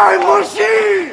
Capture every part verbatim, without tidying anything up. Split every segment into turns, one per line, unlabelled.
Time Machine!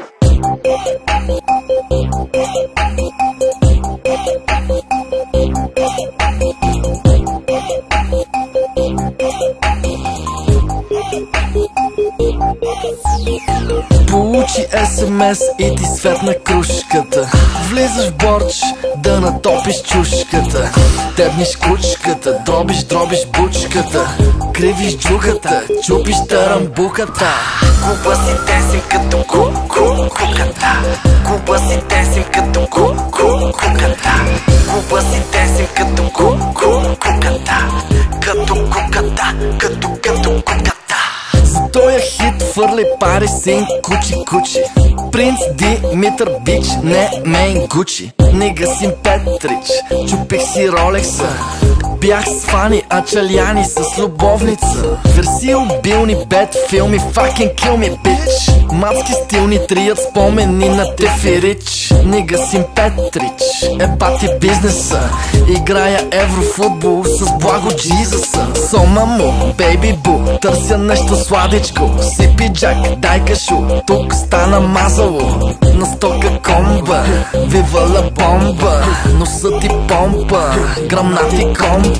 Получи ес ем ес и ти светна кружката. Влизаш в борч да натопиш чушката. Тебниш кучката, дробиш, дробиш бучката. Кривиш джухата, чупиш тарамбуката.
Купа си тесим като ку-ку-куката. Купа си тесим като ку-ку-куката. Купа си тесим като ку-ку-куката. Като куката, като като куката.
За тоя хит фърли пари син кучи-кучи. Принц Димитър Бич, не мейн Гучи. Нига син Петрич, чупих си Ролекса. Бях с Фани Ачаляни с любовница. Верси убилни бед филми, fucking kill me bitch. Мацки стилни трият спомени на Теферич. Нига син Петрич, е бати бизнеса. Играя еврофутбол с Благо Джизъса. Сома му, бейби бу, търся нещо сладичко. Сипи джак, дай кашу, тук стана мазало. На стока комба, вивала бомба. Носа ти помпа, грамнати комба.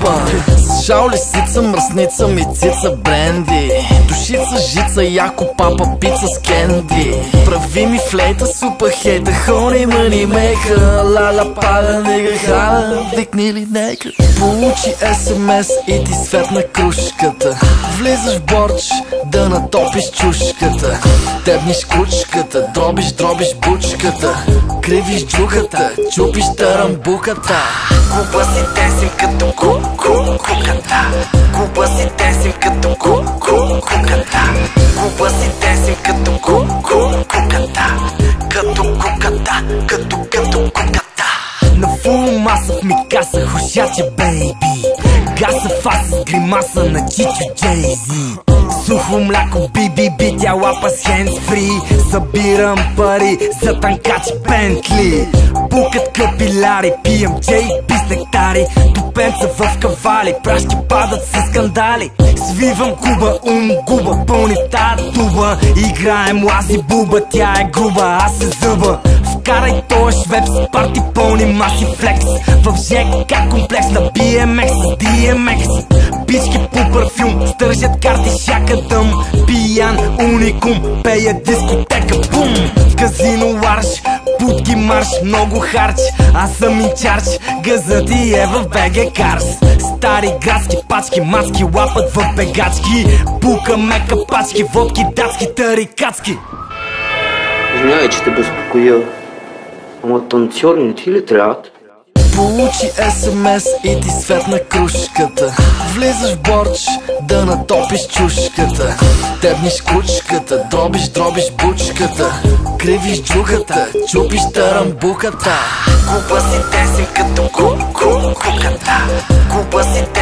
С шао лисица, мръсница, мицица, бренди. Душица, жица, яко папа, пица с кенди. Прави ми флейта, супа хейта, хони мани мейка. Лала пада, нега хала, викни ли нека. Получи ес ем ес и ти светна кружката. Влизаш в борч да натопиш чушката. Тебниш кучката, дробиш, дробиш бучката. Кривиш джухата, чупиш тарамбуката.
Купа си тесим като ку-ку-куката. Купа си тесим като ку-ку-куката. Купа си тесим като ку-ку-куката. Като куката, като като куката.
На фул маса в микаса, хушача бейби. Гаса фаса с гримаса на Чичо Джейзи. Сухо мляко, би-би-би, тя лапа с хендсфри. Събирам пари за танкач Бентли. Букат капиляри, пием джей пи с нектари. Тупенца в кавали, прашки падат с скандали. Свивам куба, ум губа, пълни тая туба. Играем лази буба, тя е груба, аз се зъба. Вкарай тоя швеп с парти пълни маси флекс. В ЖК комплекс на би ем екс с ди ем екс. Бички по парфюм, стържат карти шака дъм. Пиян уникум, пея дискотека бум. В казино ларш, путки марш, много харч. Аз съм инчарч, газът ти е в БГ Карс. Стари градски пачки, маски лапат в бегачки. Пука мека пачки, водки датски, тарикатски.
Извинявай, че те безпокоя. Ама танцори не ти ли трябват?
Получи ес ем ес и ти светна кружката. Влизаш в борч да натопиш чушката. Тебниш кучката, дробиш, дробиш бучката. Кривиш джухата, чупиш тарамбуката.
Купа си тесим като ку-ку-куката. Купа си